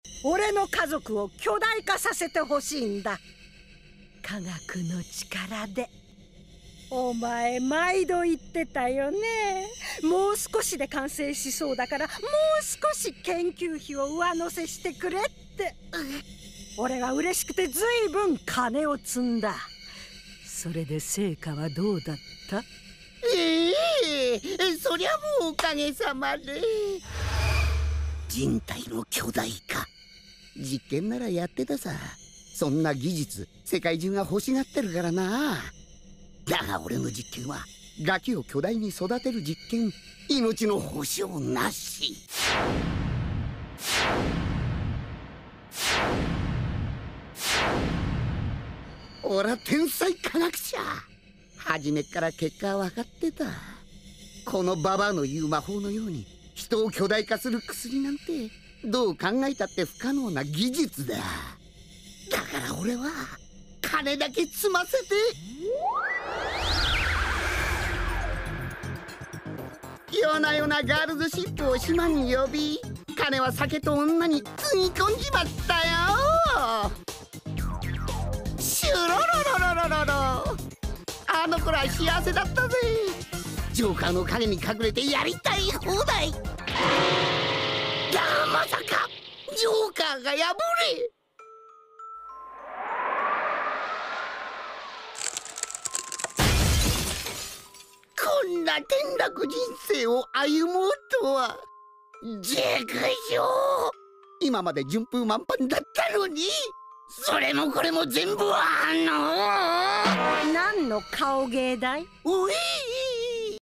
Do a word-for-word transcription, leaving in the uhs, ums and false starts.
俺の家族を巨大化させてほしいんだ。科学の力で。お前毎度言ってたよね。もう少しで完成しそうだからもう少し研究費を上乗せしてくれって。俺は嬉しくてずいぶん金を積んだ。それで成果はどうだった？ ええー、そりゃもうおかげさまで。人体の巨大化実験ならやってたさ。そんな技術世界中が欲しがってるからな。だが俺の実験はガキを巨大に育てる実験。命の保証なし。俺は天才科学者。初めっから結果は分かってた。このババアの言う魔法のように人を巨大化する薬なんてどう考えたって不可能な技術だ。だから俺は金だけ積ませて。夜な夜なガールズシップを島に呼び、金は酒と女につぎ込んじまったよ。シュロロロロロロロ。あの頃は幸せだったぜ。ジョーカーの影に隠れてやりたい放題。だがまさかジョーカーが破れ。こんな転落人生を歩もうとは。じくしょう。今まで順風満帆だったのに、それもこれも全部あの何の顔芸だい？ おい